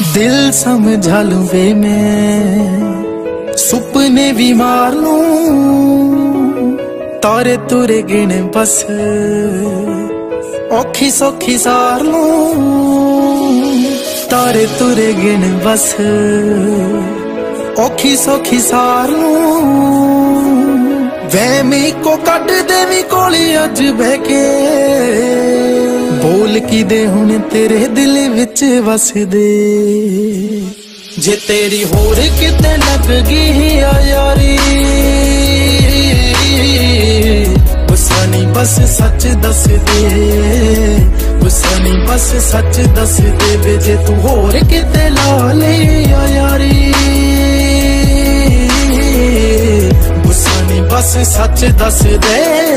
दिल समझा लूं वे मैं सुपने भी मार लूं तारे तुरे गिने बस औखी सौखी सार लूं तारे तुरे गिने बस औखी सौखी सार लूं वहमी को कट देवी कोली अज बह के बोल की दे हुण तेरे दिल विच वस दे जे तेरी होर किते लग गई यारी गुस्सानी बस सच दस दे गुस्सानी बस सच दस दे वे जे तू होर किते ला ले यारी गुस्सानी बस सच दस दे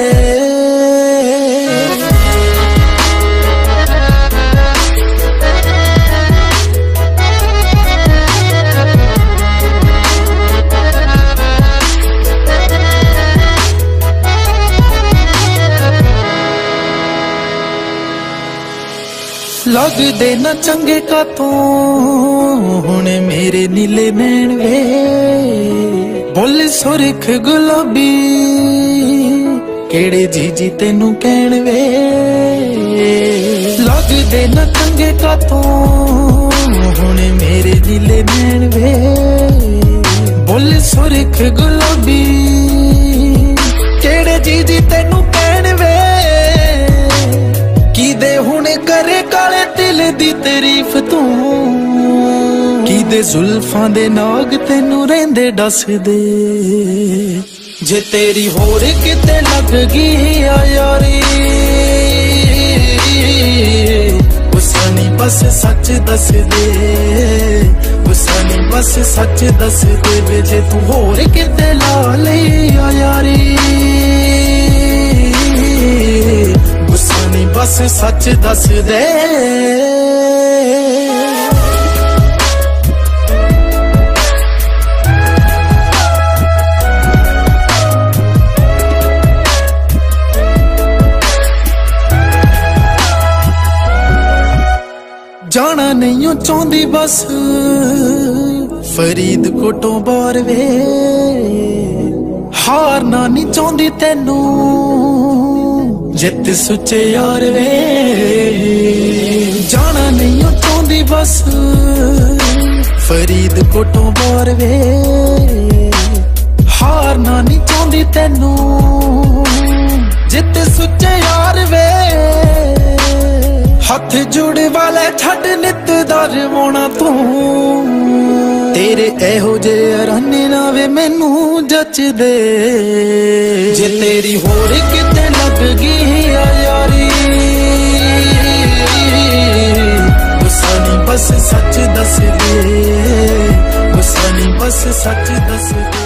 लगदे न चंगे का तू हुणे मेरे नीले नैन वे बोल सुरख गुलाबी केड़े जीजी तेनू कहण वे लगदे न चंगे का तू हुणे मेरे नीले नैन वे बोल सुरख गुलाबी केड़े जीजी तेनू कहण वे की दे हुणे करे काले दिल दी तारीफ तू की दे जुल्फां दे नाग तेनू रेंदे दस दे जे तेरी होर किते लग गई यारी गुस्सानी बस सच दस दे गुस्सानी बस सच दस दे वे जे तू होर किते ला ले यारी गुस्सानी बस सच दस दे जाना नहीं चाहती बस फरीदकोटों बार वे हारना नहीं चाहती तेनू जित सुचे यार वे जाना नहीं चाहती बस फरीदकोटों बार वे हारना नहीं चाहती तेनू जित सुचे यार वे हथ जुड़े वाले छड़ नित दरवाना तू तेरे एहो जे राने ना वे मैनू जच दे जे तेरी होर किते लग गई यारी गुस्सानी बस सच दस दे गुस्सानी बस सच दस दे।